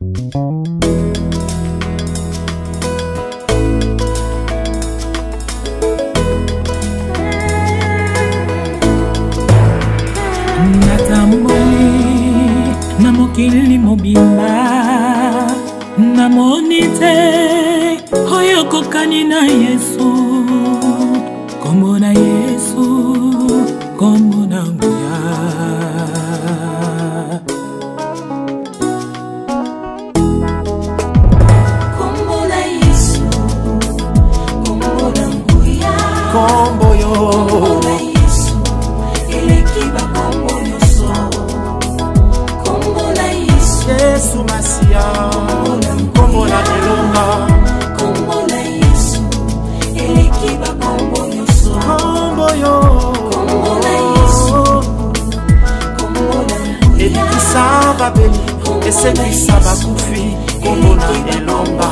Kili mobimba na monite hoyo kokani na Yesu kombo na Yesu kombo na nguya kombo na Yesu kombo na nguya kombo yo kombo na Yesu elekiba kombo yoso Yesu Masia, kombo na elonga, kombo na Yesu, elekiba kombo yoso, kombo yo, kombo na Yesu, kombo na elikisa babeli, esekisa bakufi, kombo na elonga.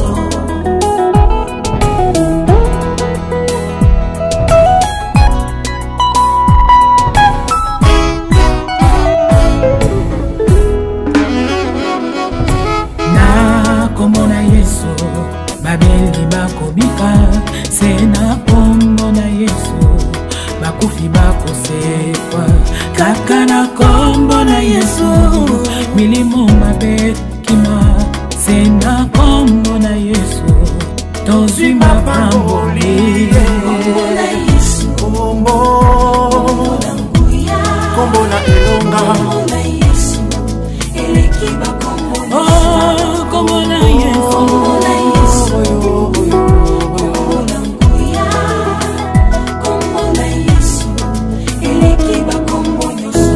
Babeli bakobika sena kombo na Yesu bakufi bakosekwa kaka na kombo na Yesu milimo mabe kima sena kombo na Yesu tozwi mapamboli kombo na Yesu kombo na nguya kombo na elonga kombo na Yesu elekiba kombo oh kombo na Yesu kombo na Yesu kombo na nguya kombo na Yesu elekiba kombo yoso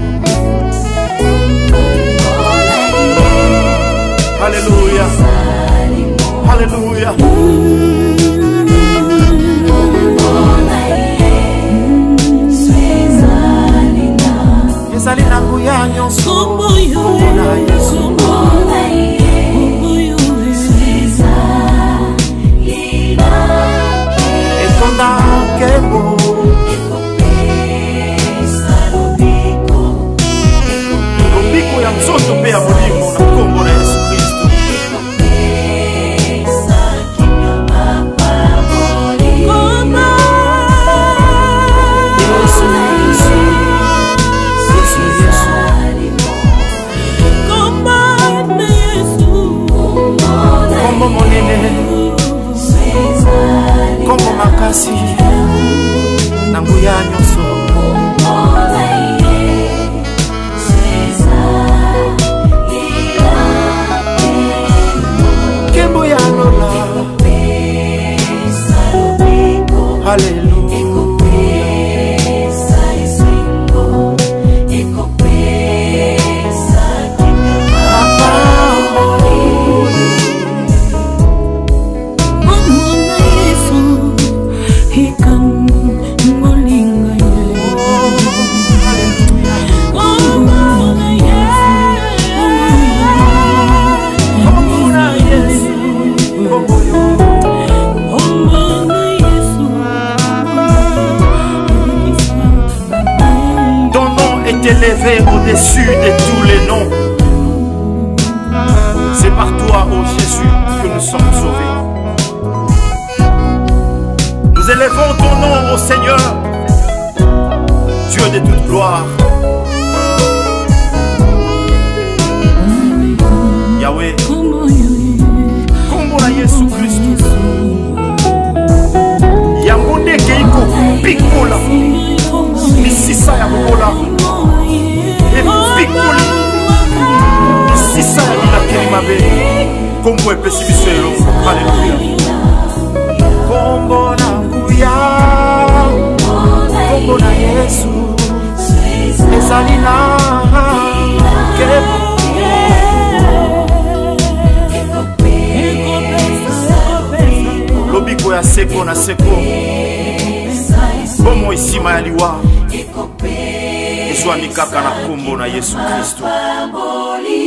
Hallelujah Hallelujah Salina nguya nyonso kombo yo na Yesu etonda kebo lobiko ya nzoto mpe ya molimo na kombo na Yesu Kristo kombo monene kombo makasi na nguya nyonso kembo ya lola haleluya élevé au-dessus de tous les noms. C'est par toi, ô Jésus, que nous sommes sauvés. Nous élevons ton nom, ô Seigneur, Dieu de toute gloire. Yahweh, kombo na Yesu Kristo. Yangonde keiko pikola, misisa ya bokola. Epikoli sisa ya bilakeli mabe kombo epesi biso elongo. Haleluya kombo na nguya kombo na Yesu ezali na lobiko ya seko na seko bomo isima ya liwa ezwami kaka na kombo na Yesu Kristo.